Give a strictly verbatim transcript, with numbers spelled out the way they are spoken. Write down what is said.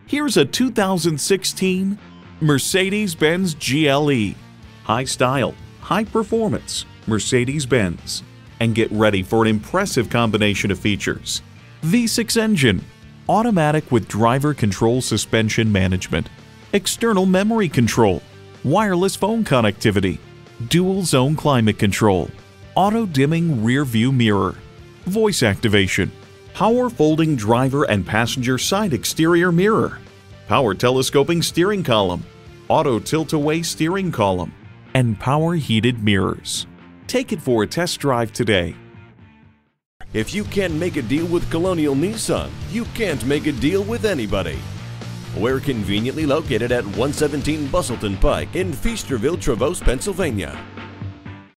Here's a two thousand sixteen Mercedes-Benz G L E. High style, high performance, Mercedes-Benz. And get ready for an impressive combination of features. V six engine, automatic with driver control suspension management, external memory control, wireless phone connectivity, dual zone climate control, auto dimming rear view mirror, voice activation, power folding driver and passenger side exterior mirror, power telescoping steering column, auto tilt-away steering column, and power heated mirrors. Take it for a test drive today. If you can't make a deal with Colonial Nissan, you can't make a deal with anybody. We're conveniently located at one seventeen Bustleton Pike in Feasterville, Traverse, Pennsylvania.